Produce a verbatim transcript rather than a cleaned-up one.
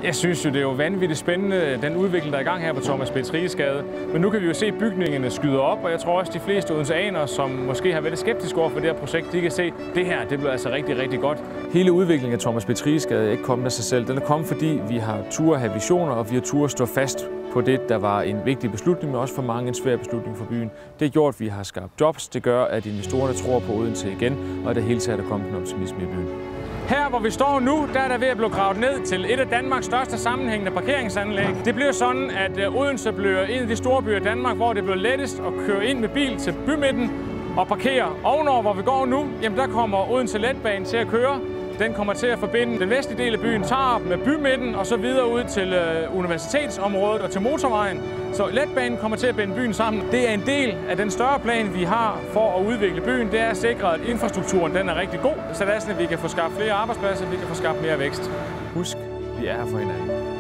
Jeg synes jo, det er jo vanvittigt spændende, den udvikling, der er i gang her på Thomas Spitz Riegesgade. Men nu kan vi jo se, at bygningerne skyder op, og jeg tror også, at de fleste odenseanere, som måske har været skeptiske over for det her projekt, de kan se, at det her det bliver altså rigtig, rigtig godt. Hele udviklingen af Thomas Spitz Riegesgade er ikke kommet af sig selv. Den er kommet, fordi vi har tur have visioner, og vi har tur stå fast på det, der var en vigtig beslutning, men også for mange en svær beslutning for byen. Det har gjort, at vi har skabt jobs. Det gør, at investorerne tror på Odense igen, og at det hele taget er kommet en optimisme i byen. Her, hvor vi står nu, der er der ved at blive gravet ned til et af Danmarks største sammenhængende parkeringsanlæg. Det bliver sådan, at Odense bliver en af de store byer i Danmark, hvor det bliver lettest at køre ind med bil til bymidten og parkere. Ovenover, hvor vi går nu, jamen der kommer Odense Letbane til at køre. Den kommer til at forbinde den vestlige del af byen, Tarup, med bymidten og så videre ud til øh, universitetsområdet og til motorvejen. Så letbanen kommer til at binde byen sammen. Det er en del af den større plan, vi har for at udvikle byen. Det er at sikre, at infrastrukturen den er rigtig god, så det er sådan, at vi kan få skabt flere arbejdspladser, vi kan få skabt mere vækst. Husk, vi er her for hinanden.